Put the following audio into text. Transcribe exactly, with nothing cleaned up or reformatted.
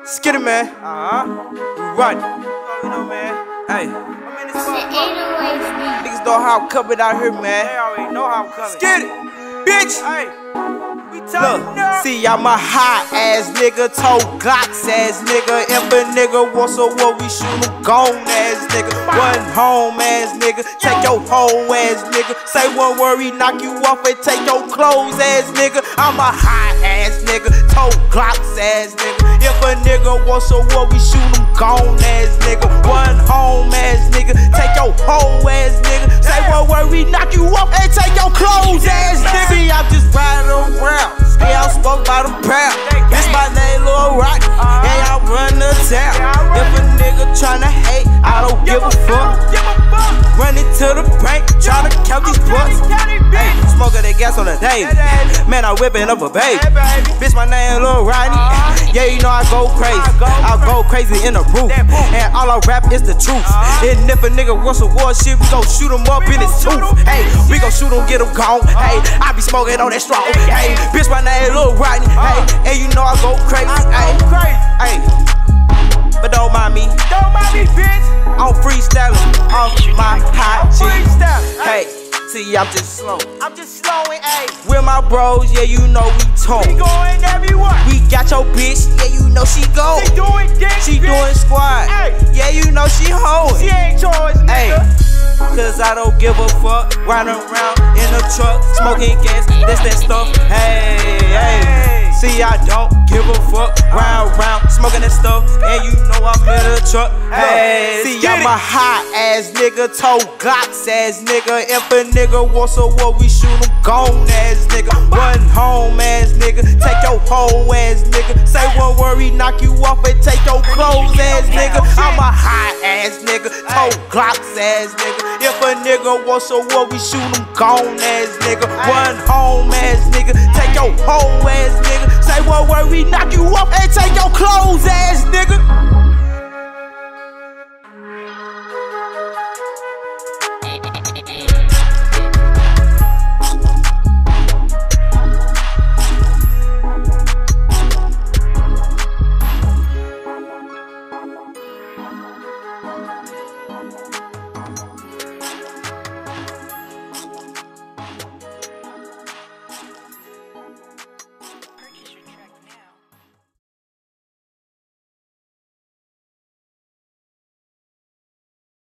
Skid it, man. Uh-huh. We run. You know, man. Hey. I'm in this motherfucker. Niggas know how I'm coming out here, They man. already know how I'm coming. Skid it, bitch. Hey. We talking Look, now. see, I'm a hot ass nigga, toe Glocks ass nigga. If a nigga wants a war, we shoot him gone ass nigga. One home ass nigga, take your whole ass nigga. Say one word, he knock you off and take your clothes ass nigga. I'm a hot ass nigga, toe Glocks ass nigga. If a nigga wants a war, we shoot him gone ass nigga. One home ass nigga, take your whole ass nigga. Say one word, we knock you off and take your clothes ass nigga. See, I'm just riding around. Yeah, I'm spoke by the pound. This my name, Lil Rock. Yeah, I run the town. If a nigga tryna hate, I don't give a fuck. Run it to the bank, tryna count these bucks. Hey, smoking that gas on the day. Man, I whipping up a baby. Bitch, my name Lil Rodney. Yeah, you know I go crazy. I go crazy in the roof. And all I rap is the truth. And if a nigga wants a war shit, we gon' shoot him up in his tooth. Hey, we gon' shoot him, get him gone. Hey, I be smoking on that straw. Hey, bitch, my name Lil Rodney. Hey, and you know I go crazy. Hey, hey, but don't mind me. Don't mind me, bitch. I'm freestyling off my hot G. Freestyle. Hey, see, I'm just slow. I'm just slowing, ayy. With my bros, yeah, you know we We tone. going everywhere. We got your bitch, yeah, you know she go. She doing dick, She bitch. doing squat, Hey. yeah, you know she She hoeing. ain't yours, Hey, nigga. cause I don't give a fuck. Riding around in a truck, smoking gas, this that stuff. Hey, hey. See, I don't give a fuck. Round, round, smoking that stuff, and you know I'm in a truck. Hey, see, I'm a hot ass nigga, toe Glocks ass nigga. If a nigga wants a war, we shoot him gone ass nigga. One home ass nigga, take your whole ass nigga. Say one word, he knock you off and take your clothes ass nigga. I'm a hot ass nigga, toe Glocks ass nigga. If a nigga wants a war, we shoot him gone ass nigga. One home ass nigga, take your whole ass nigga. Say one word, we knock you off and take your clothes ass nigga.